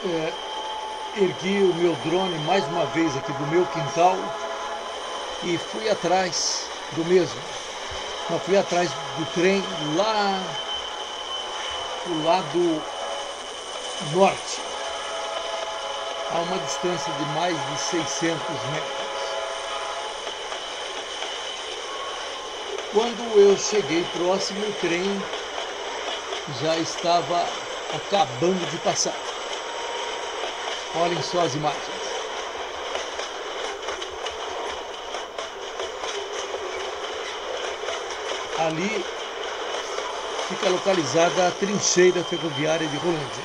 ergui o meu drone mais uma vez aqui do meu quintal e fui atrás do mesmo. Não, fui atrás do trem lá do lado norte, a uma distância de mais de 600 metros. Quando eu cheguei próximo, o trem já estava acabando de passar. Olhem só as imagens. Ali fica localizada a trincheira ferroviária de Rolândia.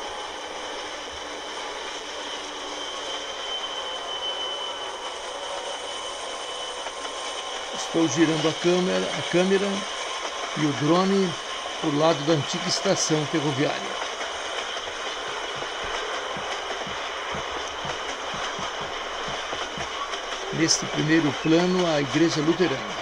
Estou girando a câmera e o drone por lado da antiga estação ferroviária. Neste primeiro plano, a Igreja Luterana.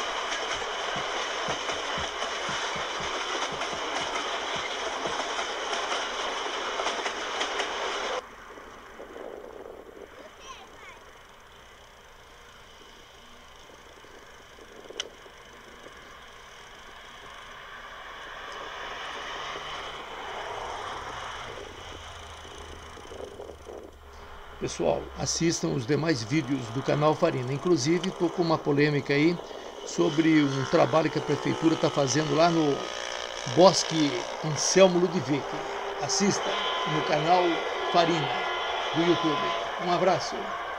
Pessoal, assistam os demais vídeos do canal Farina. Inclusive, estou com uma polêmica aí sobre um trabalho que a prefeitura está fazendo lá no Bosque Anselmo Ludwig. Assista no canal Farina do YouTube. Um abraço.